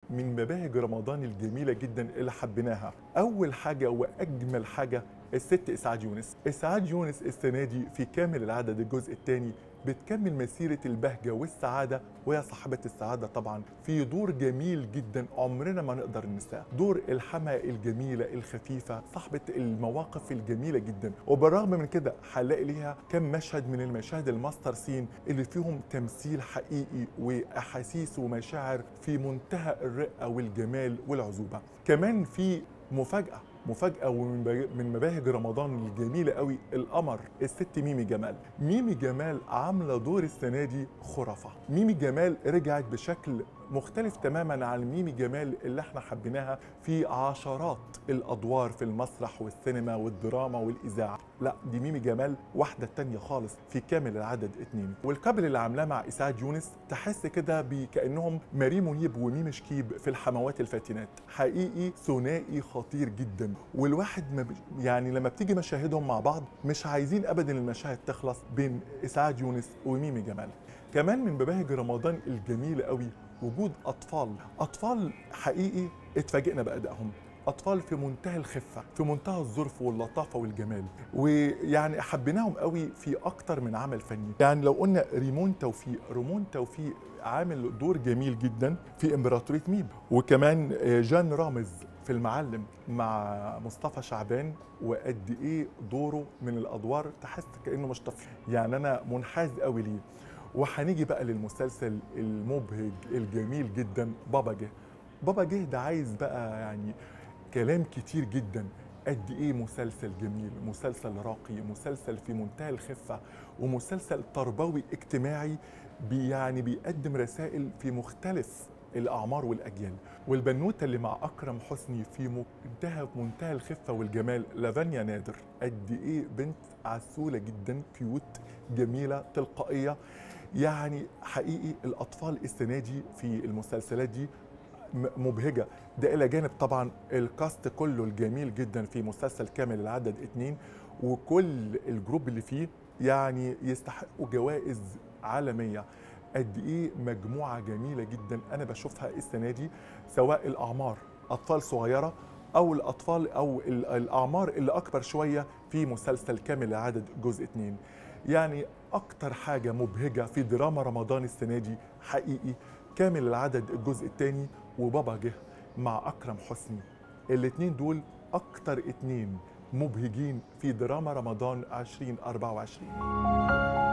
من مباهج رمضان الجميلة جدا اللي حبيناها. أول حاجة وأجمل حاجة الست إسعاد يونس. إسعاد يونس السنة دي في كامل العدد الجزء الثاني بتكمل مسيرة البهجة والسعادة، وهي صاحبة السعادة طبعا في دور جميل جدا عمرنا ما نقدر ننساه، دور الحما الجميلة الخفيفة صاحبة المواقف الجميلة جدا. وبالرغم من كده هنلاقي ليها كم مشهد من المشاهد الماستر سين اللي فيهم تمثيل حقيقي وأحاسيس ومشاعر في منتهى الرقة والجمال والعذوبة. كمان في مفاجأة ومن مباهج رمضان الجميلة قوي القمر الست ميمي جمال. ميمي جمال عاملة دور السنة دي خرافة. ميمي جمال رجعت بشكل مختلف تماما عن ميمي جمال اللي احنا حبيناها في عشرات الادوار في المسرح والسينما والدراما والاذاعه. لا، دي ميمي جمال واحده تانية خالص في كامل العدد 2. والكابل اللي عاملاه مع اسعاد يونس تحس كده كانهم ماري منيب وميمي شكيب في الحموات الفاتنات. حقيقي ثنائي خطير جدا، والواحد يعني لما بتيجي مشاهدهم مع بعض مش عايزين ابدا المشاهد تخلص بين اسعاد يونس وميمي جمال. كمان من مباهج رمضان الجميله قوي وجود أطفال حقيقي اتفاجئنا بأدائهم. أطفال في منتهى الخفة، في منتهى الظرف واللطافة والجمال، ويعني حبيناهم قوي في أكتر من عمل فني. يعني لو قلنا ريمون توفيق عامل دور جميل جدا في إمبراطورية ميم، وكمان جان رامز في المعلم مع مصطفى شعبان، وقد إيه دوره من الأدوار تحس كأنه مش طفل. يعني أنا منحاز قوي ليه. وهنيجي بقى للمسلسل المبهج الجميل جدا بابا جه ده عايز بقى يعني كلام كتير جدا. قد ايه مسلسل جميل، مسلسل راقي، مسلسل في منتهى الخفة، ومسلسل تربوي اجتماعي يعني بيقدم رسائل في مختلف الأعمار والأجيال. والبنوتة اللي مع أكرم حسني في منتهى الخفة والجمال لافانيا نادر. قد إيه بنت عسولة جدا، كيوت، جميلة، تلقائية. يعني حقيقي الأطفال السنة دي في المسلسلات دي مبهجة. ده إلى جانب طبعا الكاست كله الجميل جدا في مسلسل كامل العدد 2، وكل الجروب اللي فيه يعني يستحقوا جوائز عالمية. قد إيه مجموعة جميلة جدا أنا بشوفها السنة دي، سواء الأعمار أطفال صغيرة أو الأطفال أو الأعمار اللي أكبر شوية في مسلسل كامل العدد جزء 2. يعني أكتر حاجة مبهجة في دراما رمضان السنة دي حقيقي كامل العدد الجزء الثاني وبابا جه مع أكرم حسني. الاتنين دول أكتر اتنين مبهجين في دراما رمضان 2024.